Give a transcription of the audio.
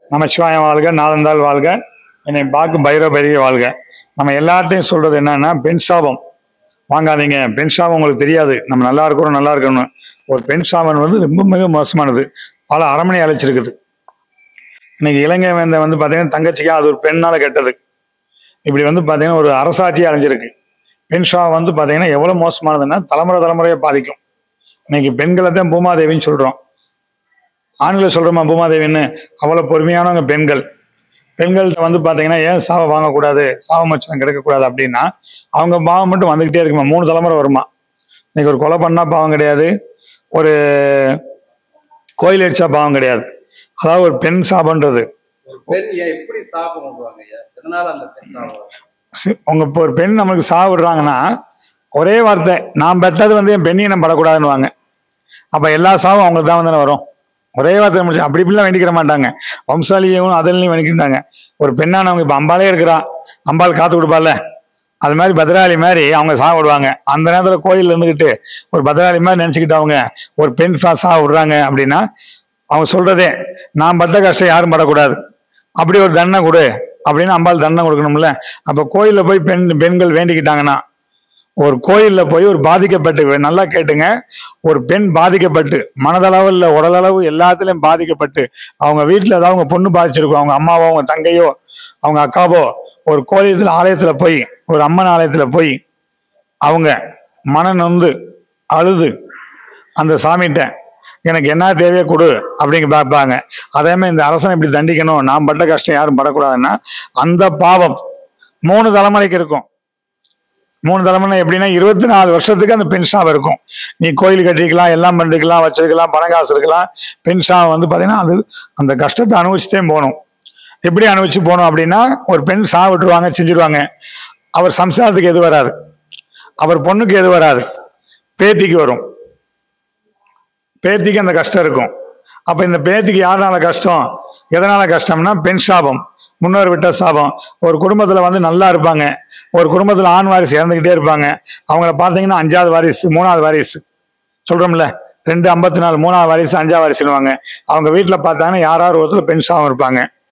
நமச்சிவாயம் வாழ்க, நாதந்தாள் வாழ்க, என்னை பாக்கு பைரவ பெரிய வாழ்க. நம்ம எல்லார்ட்டையும் சொல்றது என்னன்னா, பெண் சாபம் வாங்காதீங்க. பெண் சாபம் உங்களுக்கு தெரியாது. நம்ம நல்லா இருக்கிறோம், நல்லா இருக்கணும். ஒரு பெண் சாபம் வந்து ரொம்ப மிக மோசமானது. பல அரமனை அழைச்சிருக்குது. இன்னைக்கு இலங்கை வேந்த வந்து பார்த்தீங்கன்னா தங்கச்சிக்கா அது ஒரு பெண்ணால கெட்டது. இப்படி வந்து பார்த்தீங்கன்னா ஒரு அரசாட்சியே அழிஞ்சிருக்கு. பெண் சாபம் வந்து பார்த்தீங்கன்னா எவ்வளோ மோசமானதுன்னா தலைமுறையை பாதிக்கும். இன்னைக்கு பெண்களை தான் பூமாதேவின்னு சொல்றோம். ஆண்களை சொல்றோமா பூமாதேவின்னு? அவ்வளோ பொறுமையானவங்க பெண்கள். பெண்கள்கிட்ட வந்து பார்த்தீங்கன்னா ஏன் சாபம் வாங்கக்கூடாது, சாபமோச்சனம் கிடைக்கக்கூடாது அப்படின்னா, அவங்க பாவம் மட்டும் வந்துக்கிட்டே இருக்குமா, 3 தலைமுறை வருமா. இன்னைக்கு ஒரு கொலை பண்ணா பாவம் கிடையாது, ஒரு கோயில் அடிச்சா பாவம் கிடையாது. அதாவது ஒரு பெண் சாபம்ன்றது. உங்க இப்போ ஒரு பெண் நம்மளுக்கு சாப்பிடுறாங்கன்னா ஒரே வார்த்தை, நான் பெற்றது வந்து என் பெண்ணினம் படக்கூடாதுன்னு வாங்க. அப்ப எல்லா சாபம் அவங்களுக்கு தான் வந்து வரும். ஒரே வார்த்தை முடிச்சு. அப்படி இப்படிலாம் வேண்டிக்கிற மாட்டாங்க. வம்சாலியும் அதெல்லாம் வேண்டிக்கிட்டாங்க. ஒரு பெண்ணானவங்க இப்ப அம்பாலே இருக்கிறா, அம்பாள் காத்து கொடுப்பால, அது மாதிரி பத்ராளி மாதிரி அவங்க சாப்பிடுவாங்க. அந்த நேரத்துல கோயில்ல இருந்துகிட்டு ஒரு பத்ராளி மாதிரி நினைச்சுக்கிட்டு அவங்க ஒரு பெண் விடுறாங்க அப்படின்னா, அவங்க சொல்றதே நான் பட்ட கஷ்டம் யாரும் படக்கூடாது, அப்படி ஒரு தண்டனை கொடு அப்படின்னு அம்பாள் தண்டனை கொடுக்கணும்ல. அப்ப கோயில்ல போய் பெண்கள் வேண்டிக்கிட்டாங்கன்னா, ஒரு கோயில்ல போய் ஒரு பாதிக்கப்பட்டு, நல்லா கேட்டுங்க, ஒரு பெண் பாதிக்கப்பட்டு மனதளவு இல்லை உடலளவு எல்லாத்துலயும் பாதிக்கப்பட்டு அவங்க வீட்டுல ஏதாவது அவங்க பொண்ணு பாதிச்சிருக்கும், அவங்க அம்மாவோ அவங்க தங்கையோ அவங்க அக்காவோ ஒரு கோயிலத்துல ஆலயத்துல போய், ஒரு அம்மன் ஆலயத்துல போய் அவங்க மன நொந்து அழுது அந்த சாமிகிட்ட எனக்கு என்ன தேவையை கொடு அப்படிங்க பார்ப்பாங்க. அதே மாதிரி இந்த அரசனை இப்படி தண்டிக்கணும், நான் பட்ட கஷ்டம் யாரும் படக்கூடாதுன்னா, அந்த பாவம் 3 தலைமுறைக்கு இருக்கும். 3 தலைமுறை எப்படின்னா 24 வருஷத்துக்கு அந்த பெண் சாபம் இருக்கும். நீ கோயில் கட்டிக்கலாம், எல்லாம் பண்ணிக்கலாம், வச்சிருக்கலாம், பணம் காசு இருக்கலாம். பெண் சாபம் வந்து பார்த்தீங்கன்னா அது அந்த கஷ்டத்தை அனுபவிச்சுட்டே போகணும். எப்படி அனுபவிச்சு போகணும் அப்படின்னா, ஒரு பெண் விட்டுருவாங்க, செஞ்சிருவாங்க. அவர் சம்சாரத்துக்கு எது வராது, அவர் பொண்ணுக்கு எது வராது, பேத்திக்கு வரும். பேத்திக்கு அந்த கஷ்டம் இருக்கும். அப்ப இந்த பேத்திக்கு யாருனால கஷ்டம், எதனால கஷ்டம்னா பெண் சாபம், முன்னோர் விட்ட சாபம். ஒரு குடும்பத்துல வந்து நல்லா இருப்பாங்க, ஒரு குடும்பத்துல ஆண் வாரிசு இறந்துகிட்டே இருப்பாங்க. அவங்கள பார்த்தீங்கன்னா 5வது வாரிசு 3வது வாரிசு சொல்றோம்ல, 2 54 3வது வாரிசு 5வது வாரிசுவாங்க. அவங்க வீட்டுல பார்த்தாங்கன்னா யாராவது ஒருத்தர் பெண் சாபம் இருப்பாங்க.